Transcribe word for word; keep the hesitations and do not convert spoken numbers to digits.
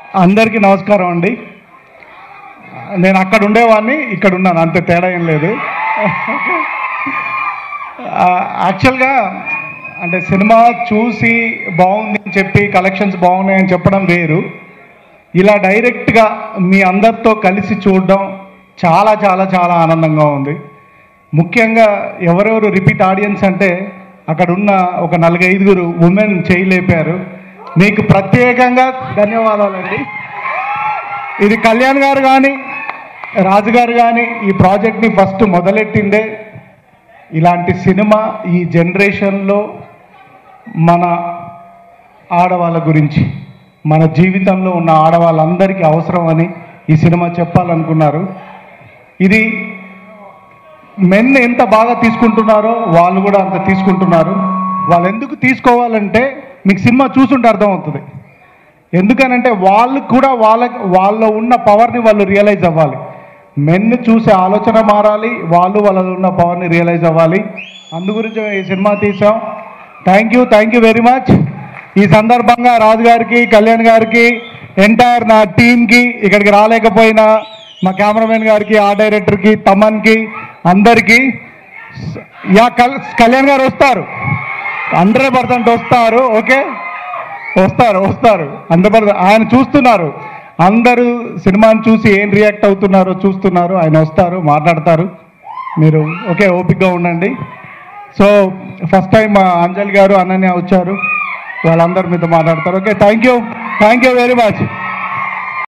అందరికీ నమస్కారం అండి. నేను అక్కడ ఉండేవాడిని, ఇక్కడ ఉన్నాను, అంత తేడా ఏం లేదు. యాక్చువల్గా అంటే సినిమా చూసి బాగుంది అని చెప్పి కలెక్షన్స్ బాగున్నాయని చెప్పడం వేరు, ఇలా డైరెక్ట్గా మీ అందరితో కలిసి చూడడం చాలా చాలా చాలా ఆనందంగా ఉంది. ముఖ్యంగా ఎవరెవరు రిపీట్ ఆడియన్స్ అంటే అక్కడ ఉన్న ఒక నలుగైదుగురు ఉమెన్ చేయలేపారు. మీకు ప్రత్యేకంగా ధన్యవాదాలండి. ఇది కళ్యాణ్ గారు కానీ రాజు గారు కానీ ఈ ప్రాజెక్ట్ని ఫస్ట్ మొదలెట్టిందే ఇలాంటి సినిమా ఈ జనరేషన్లో మన ఆడవాళ్ళ గురించి, మన జీవితంలో ఉన్న ఆడవాళ్ళందరికీ అవసరం అని ఈ సినిమా చెప్పాలనుకున్నారు. ఇది మెన్ ఎంత బాగా తీసుకుంటున్నారో వాళ్ళు కూడా అంత తీసుకుంటున్నారు. వాళ్ళు ఎందుకు తీసుకోవాలంటే మీకు సినిమా చూసుంటే అర్థమవుతుంది. ఎందుకనంటే వాళ్ళు కూడా వాళ్ళ వాళ్ళలో ఉన్న పవర్ని వాళ్ళు రియలైజ్ అవ్వాలి. మెన్ చూసే ఆలోచన మారాలి, వాళ్ళు వాళ్ళలో ఉన్న పవర్ని రియలైజ్ అవ్వాలి. అందు గురించి ఈ సినిమా తీసాం. Thank you thank you very much. ఈ సందర్భంగా రాజు గారికి, కళ్యాణ్ గారికి, ఎంటైర్ నా టీంకి, ఇక్కడికి రాలేకపోయినా మా కెమెరామెన్ గారికి, ఆర్ట్ డైరెక్టర్కి, తమన్కి, అందరికీ, యా కళ్యాణ్ గారు వస్తారు, హండ్రెడ్ పర్సెంట్ వస్తారు. ఓకే, వస్తారు వస్తారు హండ్రెడ్ పర్సెంట్. ఆయన చూస్తున్నారు, అందరూ సినిమాని చూసి ఏం రియాక్ట్ అవుతున్నారో చూస్తున్నారు. ఆయన వస్తారు, మాట్లాడతారు. మీరు ఓకే ఓపికగా ఉండండి. సో ఫస్ట్ టైం అంజలి గారు, అనన్య వచ్చారు, వాళ్ళందరూ మీతో మాట్లాడతారు. Okay, thank you thank you very much.